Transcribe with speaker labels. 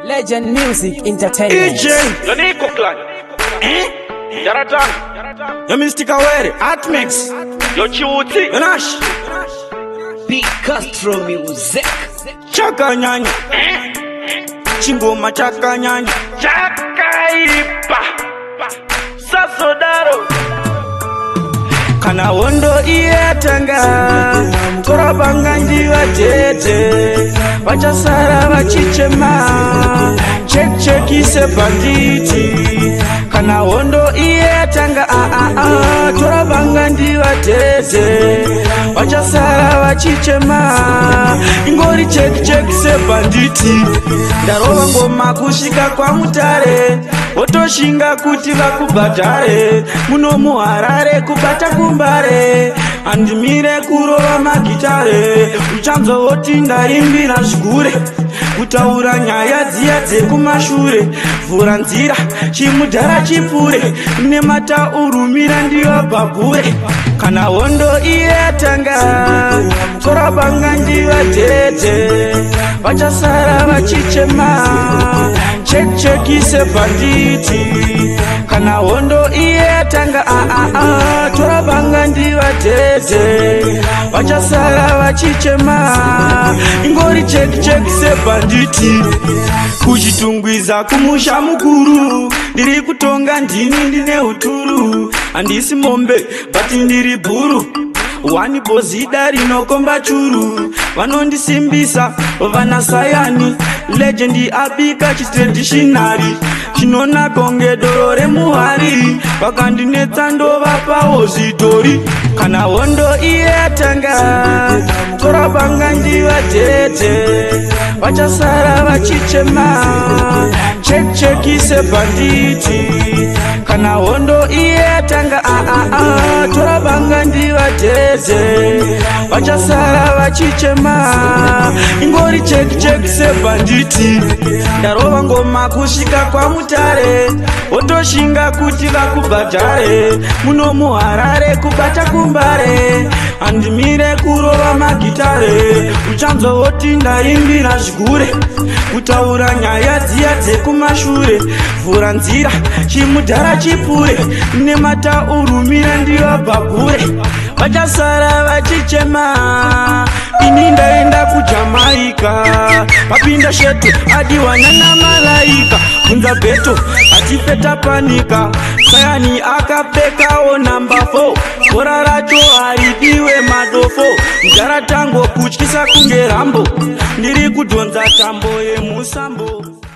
Speaker 1: Legend Music Entertainment.
Speaker 2: Yaniko Clan. Yaratan.
Speaker 3: Yamistika Were, Atmix.
Speaker 2: Yochuti.
Speaker 3: Nash.
Speaker 1: Big Castro Music.
Speaker 3: Chaka nyanya. Chingoma chaka nyanya.
Speaker 2: Chakaipa. Sasodaro.
Speaker 3: Kana wondo ietanga Mkora banganji watete Wachasara wachichema Check ise banditi Kana wondo ietanga Tora banganji watete Wachasara wachichema Ingori check ise banditi Darowa ngoma kushika kwa mutare Otoshinga kuti vakubatare Muno muharare kubata kumbare Andimire kurova magitare Uchanzo oti ndaimbira zvigure Kutaura nyaya dziya dzekumashure Vura nzira chimudhara chipfure Nemata urumira ndiyo bhabhure Kana wondo ietanga Kora banganji vatete Vachasara vachichema Check ise banditi Kana wondo ietanga Tora banganji vatete Vachasara vachichema Ingori check ise banditi Kuchitungwiza kumusha mukuru Ndiri kutonga ndini ndine uturu Andisi mombe bati ndiri buru Wani bozida rinokomba churu Vanondisimbisa vana sayani Legendi abika chitraditionary Chinona konge dorore muhari Vakandinetsa ndova pawo zitori Kana wondo ietanga Tora banganji vatete Vachasara vachichema Check ise banditi Kana wondo ietanga Tora banganji vatete Vachasara vachichema Ingori check ise banditi Darova ngoma kushika kwa mutare Otoshinga kuti vakubatare Muno muharare kubata kumbare Andimire kurova magitare Uchanzo oti ndaimbira zvigure Kutaura nyaya dziya dzekumashure Vura nzira chimudhara chipfure Nemata urumira ndiyo bhabhure Vachasara vachichema Ini ndaenda kuJamaika Papinda shetu adiwana na malaika Kunza beto atifeta panika Sayani akapekao namba 4 Kora racho haridiwe madofo Mjara tango kuchkisa kunge rambo Ndiri kudonza tambo ye musambo.